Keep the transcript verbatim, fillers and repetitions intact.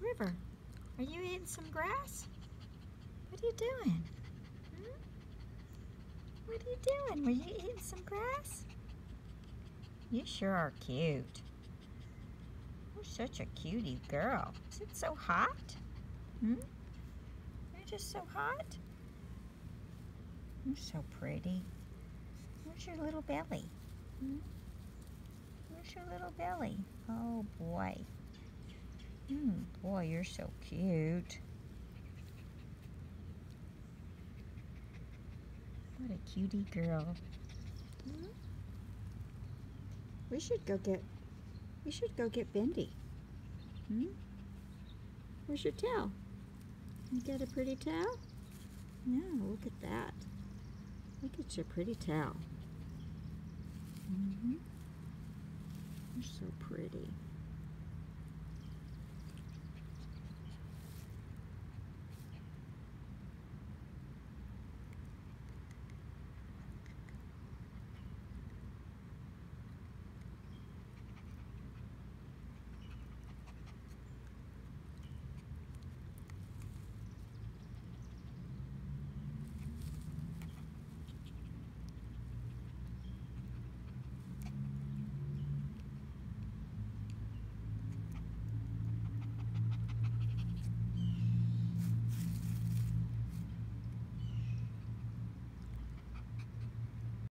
River, are you eating some grass? What are you doing? Hmm? What are you doing? Were you eating some grass? You sure are cute. You're such a cutie girl. Is it so hot? Hmm? You're just so hot? You're so pretty. Where's your little belly? Hmm? Where's your little belly? Oh boy. Hmm, boy, you're so cute. What a cutie girl. Hmm? We should go get, we should go get Bendy. Hmm? Where's your tail? You got a pretty tail? Yeah, look at that. Look at your pretty tail. Mm-hmm. You're so pretty.